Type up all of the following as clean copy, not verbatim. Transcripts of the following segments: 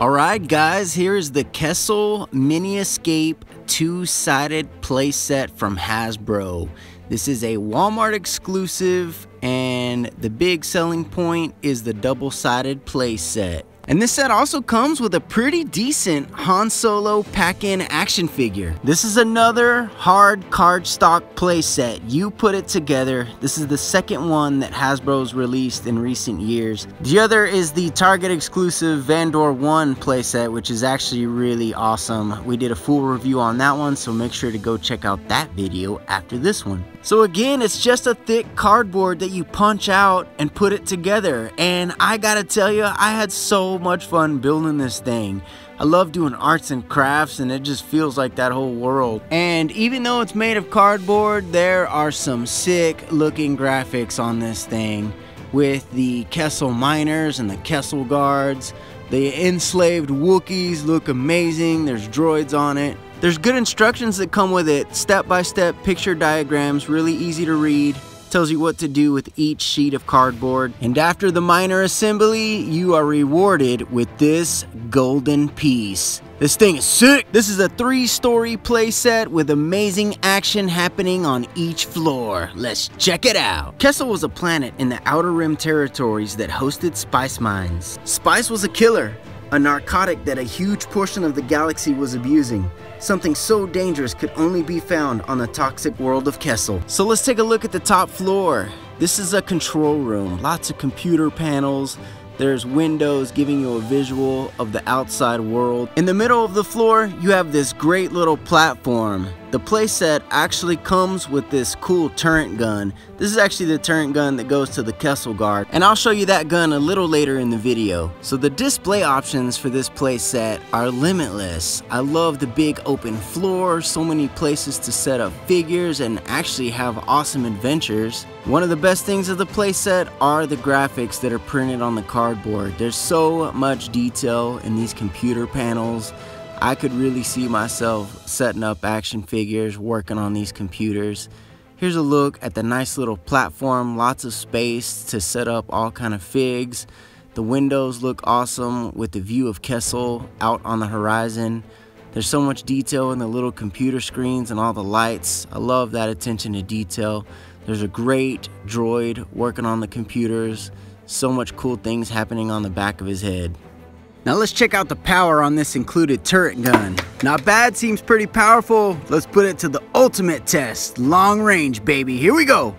Alright guys, here is the Kessel Mini Escape two-sided playset from Hasbro. This is a Walmart exclusive, and the big selling point is the double-sided playset. And this set also comes with a pretty decent Han Solo pack-in action figure. This is another hard cardstock playset. You put it together. This is the second one that Hasbro's released in recent years. The other is the Target exclusive Vandor 1 playset, which is actually really awesome. We did a full review on that one, so make sure to go check out that video after this one. So again, it's just a thick cardboard that you punch out and put it together. And I gotta tell you, I had so much fun building this thing. I love doing arts and crafts, and it just feels like that whole world. And even though it's made of cardboard, there are some sick looking graphics on this thing with the Kessel miners and the Kessel guards. The enslaved Wookiees look amazing. There's droids on it. There's good instructions that come with it, step-by-step picture diagrams, really easy to read. Tells you what to do with each sheet of cardboard. And after the miner assembly, you are rewarded with this golden piece. This thing is sick! This is a 3-story playset with amazing action happening on each floor. Let's check it out. Kessel was a planet in the Outer Rim territories that hosted spice mines. Spice was a killer, a narcotic that a huge portion of the galaxy was abusing. Something so dangerous could only be found on the toxic world of Kessel. So let's take a look at the top floor. This is a control room, lots of computer panels. There's windows giving you a visual of the outside world. In the middle of the floor, you have this great little platform. The playset actually comes with this cool turret gun. This is actually the turret gun that goes to the Kessel guard, and I'll show you that gun a little later in the video. So the display options for this playset are limitless. I love the big open floor, so many places to set up figures and actually have awesome adventures. One of the best things of the playset are the graphics that are printed on the cardboard. There's so much detail in these computer panels. I could really see myself setting up action figures, working on these computers. Here's a look at the nice little platform, lots of space to set up all kind of figs. The windows look awesome with the view of Kessel out on the horizon. There's so much detail in the little computer screens and all the lights. I love that attention to detail. There's a great droid working on the computers. So much cool things happening on the back of his head. Now let's check out the power on this included turret gun. Not bad, seems pretty powerful. Let's put it to the ultimate test. Long range, baby. Here we go.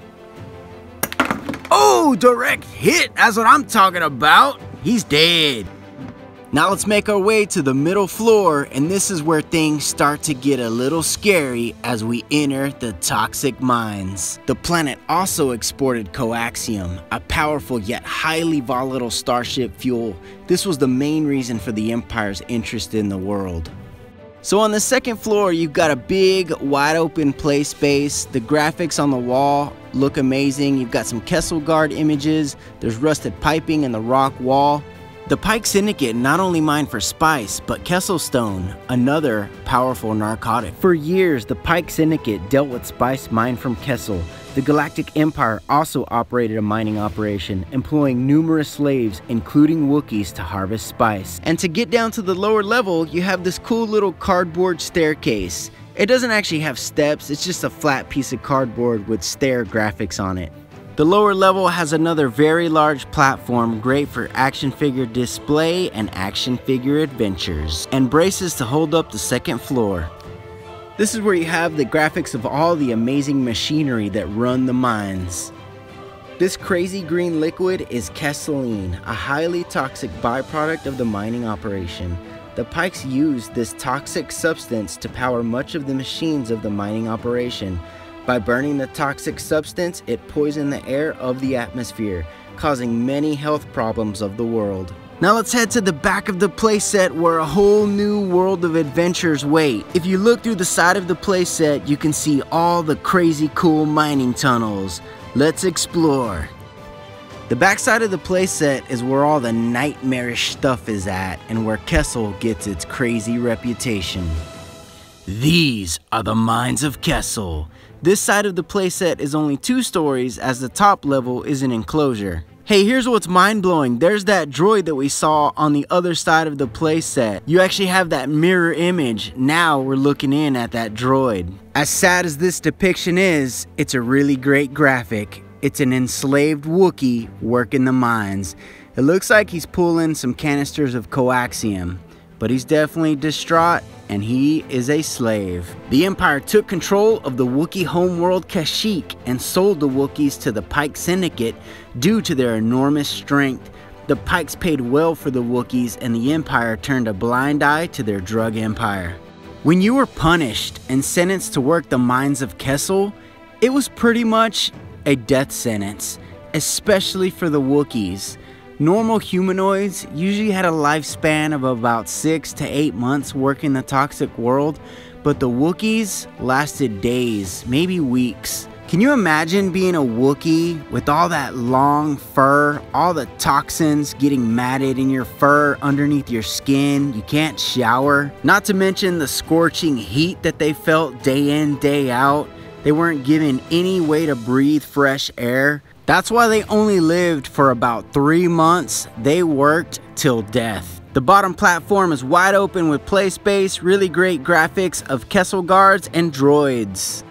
Oh, direct hit. That's what I'm talking about. He's dead. Now let's make our way to the middle floor, and this is where things start to get a little scary as we enter the toxic mines. The planet also exported coaxium, a powerful yet highly volatile starship fuel. This was the main reason for the Empire's interest in the world. So on the second floor, you've got a big, wide open play space. The graphics on the wall look amazing. You've got some Kessel guard images. There's rusted piping in the rock wall. The Pike Syndicate not only mined for spice, but Kessel Stone, another powerful narcotic. For years, the Pike Syndicate dealt with spice mined from Kessel. The Galactic Empire also operated a mining operation, employing numerous slaves, including Wookiees, to harvest spice. And to get down to the lower level, you have this cool little cardboard staircase. It doesn't actually have steps, it's just a flat piece of cardboard with stair graphics on it. The lower level has another very large platform, great for action figure display and action figure adventures, and braces to hold up the second floor. This is where you have the graphics of all the amazing machinery that run the mines. This crazy green liquid is Kesseline, a highly toxic byproduct of the mining operation. The Pikes used this toxic substance to power much of the machines of the mining operation. By burning the toxic substance, it poisoned the air of the atmosphere, causing many health problems of the world. Now let's head to the back of the playset where a whole new world of adventures wait. If you look through the side of the playset, you can see all the crazy cool mining tunnels. Let's explore. The backside of the playset is where all the nightmarish stuff is at, and where Kessel gets its crazy reputation. These are the mines of Kessel. This side of the playset is only 2 stories, as the top level is an enclosure. Hey, here's what's mind-blowing. There's that droid that we saw on the other side of the playset. You actually have that mirror image. Now we're looking in at that droid. As sad as this depiction is, it's a really great graphic. It's an enslaved Wookiee working the mines. It looks like he's pulling some canisters of coaxium, but he's definitely distraught, and he is a slave. The Empire took control of the Wookiee homeworld Kashyyyk and sold the Wookiees to the Pike Syndicate due to their enormous strength. The Pikes paid well for the Wookiees, and the Empire turned a blind eye to their drug empire. When you were punished and sentenced to work the mines of Kessel, it was pretty much a death sentence, especially for the Wookiees. Normal humanoids usually had a lifespan of about 6 to 8 months working the toxic world, but the Wookiees lasted days, maybe weeks. Can you imagine being a Wookiee with all that long fur, all the toxins getting matted in your fur underneath your skin? You can't shower. Not to mention the scorching heat that they felt day in, day out. They weren't given any way to breathe fresh air. That's why they only lived for about 3 months. They worked till death. The bottom platform is wide open with play space, really great graphics of Kessel guards and droids.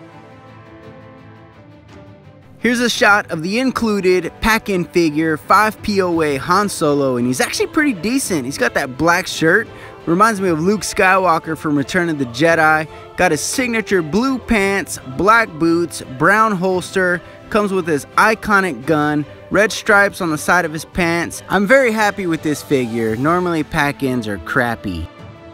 Here's a shot of the included pack-in figure 5 POA Han Solo, and he's actually pretty decent. He's got that black shirt, reminds me of Luke Skywalker from Return of the Jedi. Got his signature blue pants, black boots, brown holster, comes with his iconic gun, red stripes on the side of his pants. I'm very happy with this figure. Normally pack-ins are crappy.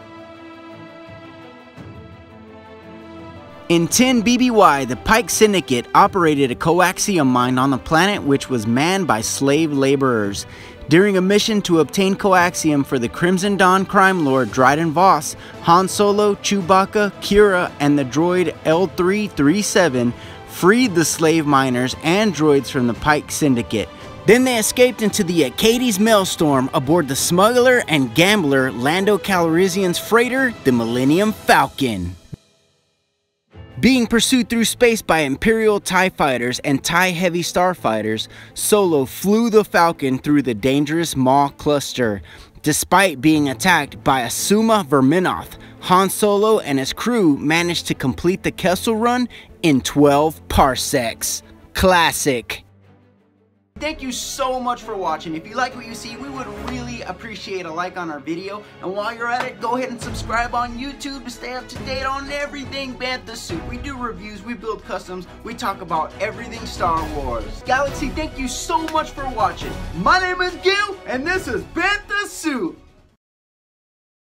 In 10 BBY, the Pike Syndicate operated a coaxium mine on the planet which was manned by slave laborers. During a mission to obtain coaxium for the Crimson Dawn crime lord Dryden Voss, Han Solo, Chewbacca, Kira, and the droid L337 freed the slave miners and droids from the Pike Syndicate. Then they escaped into the Acades Maelstrom aboard the smuggler and gambler Lando Calrissian's freighter, the Millennium Falcon. Being pursued through space by Imperial TIE fighters and TIE Heavy starfighters, Solo flew the Falcon through the dangerous Maw cluster. Despite being attacked by a Suma Verminoth, Han Solo and his crew managed to complete the Kessel Run in 12 parsecs. Classic. Thank you so much for watching. If you like what you see, we would really appreciate a like on our video. And while you're at it, go ahead and subscribe on YouTube to stay up to date on everything Bantha Suit. We do reviews, we build customs, we talk about everything Star Wars. Galaxy, thank you so much for watching. My name is Gil, and this is Bantha Suit.